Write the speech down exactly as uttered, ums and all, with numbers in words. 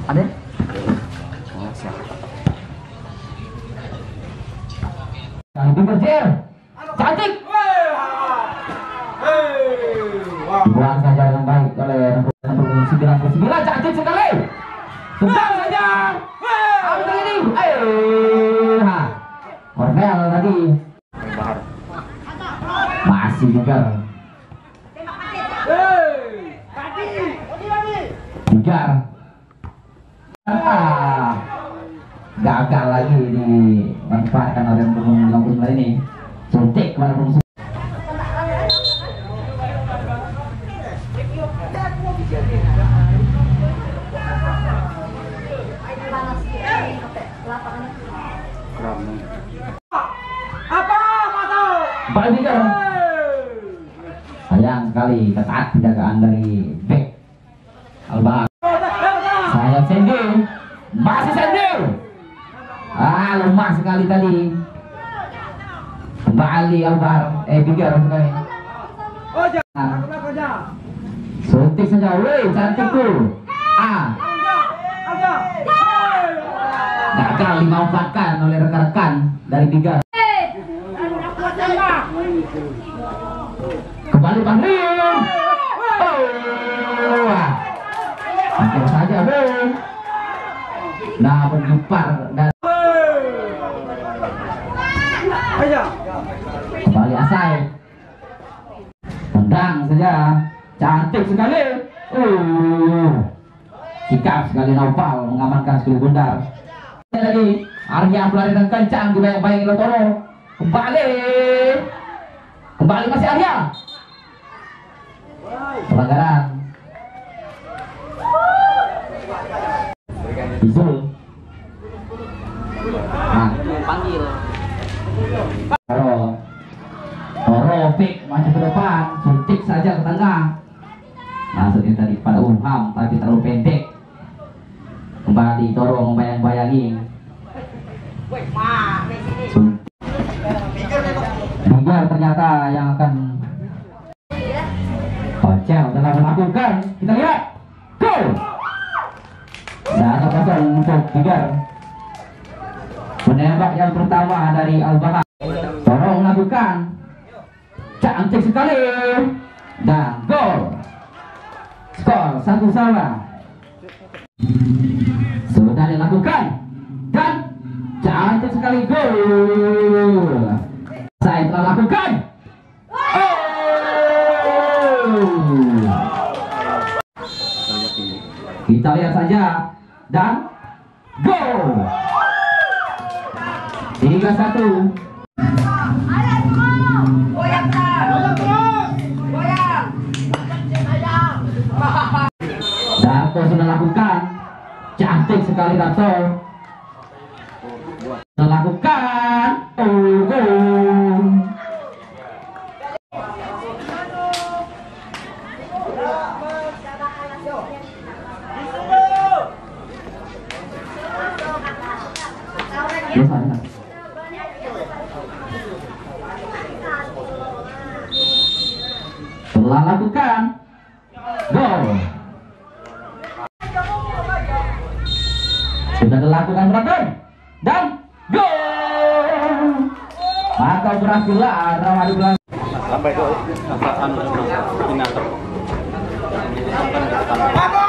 Ada? Oh, siap. Yang itu berjer. Cantik. Dibuang saja dengan baik oleh nomor sembilan puluh sembilan. Cantik sekali. Tendang saja. Apa ini? Eh, ha. Cornel tadi. Masih juga. Tiga. Ah, gagal lagi dimanfaatkan oleh pemain enam puluh sembilan ini. Suntik kepada pemain. Balikan. Sayang sekali ketat penjagaan dari back Alba. Saya sendiri, masih sendiri. Ah, lemah sekali tadi. Kembali Albar, eh Bigar sekali. Suntik saja, weh, cantik tuh. Ah, gagal dimanfaatkan oleh rekan-rekan dari Bigar. Kembali Banglim. Oh, hampir saja Bang. Nah, bergempar dan kembali Asai. Tendang saja, cantik sekali. Oh, sikap sekali Naufal mengamankan skill bundar. Lagi Arya pelarian kencang dibayang-bayang Lotoro. Kembali, kembali masih Arya. Pelanggaran. Izul. Nah, panggil. Toro, Toro pick maju ke depan, suntik saja ke tengah. Maksudnya tadi pada Umham tapi terlalu pendek. Kembali Toro membayang-bayangi. Bigar ternyata yang akan Kocel telah melakukan. Kita lihat. Gol. Satu kosong untuk Bigar. Penembak yang pertama dari Al-Bahar. Toro melakukan. Cantik sekali. Dan gol. Skor satu sama. Sudah dilakukan. Dan cantik sekali gol. Saya telah lakukan. Oh. Kita lihat saja dan gol. Tiga satu. Darto sudah lakukan. Cantik sekali Darto. Melakukan. Oh, gol. Telah lakukan gol. Sudah dilakukan berapa dan gol. Maka berhasillah Ramadi Belang. Sampai itu anu final.